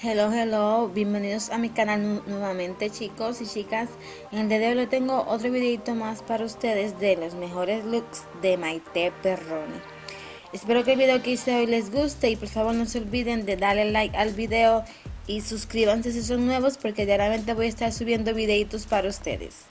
Hello, bienvenidos a mi canal nuevamente, chicos y chicas. En el día de hoy les tengo otro videito más para ustedes de los mejores looks de Maite Perroni. Espero que el video que hice hoy les guste y por favor no se olviden de darle like al video y suscríbanse si son nuevos, porque diariamente voy a estar subiendo videitos para ustedes.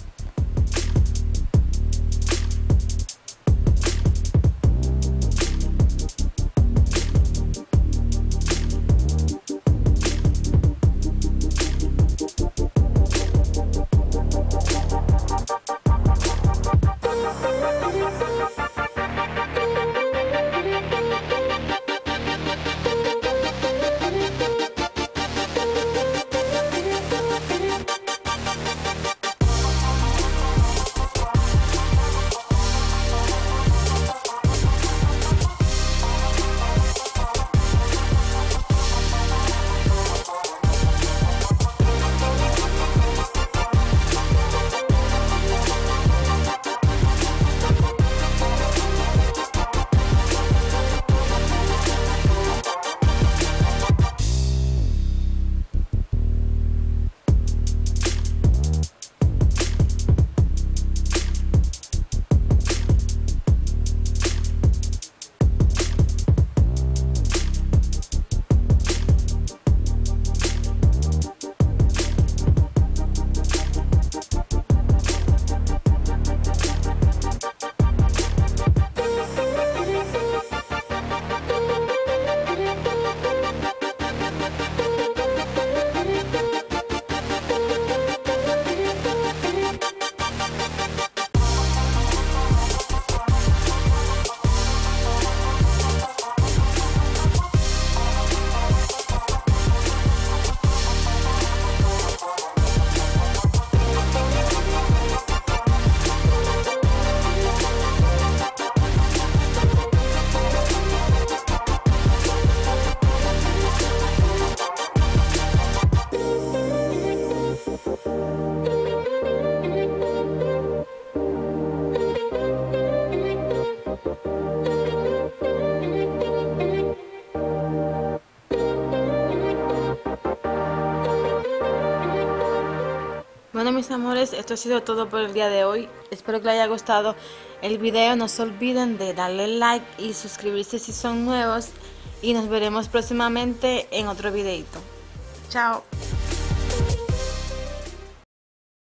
Bueno, mis amores, esto ha sido todo por el día de hoy. Espero que les haya gustado el video. No se olviden de darle like y suscribirse si son nuevos. Y nos veremos próximamente en otro videito. Chao.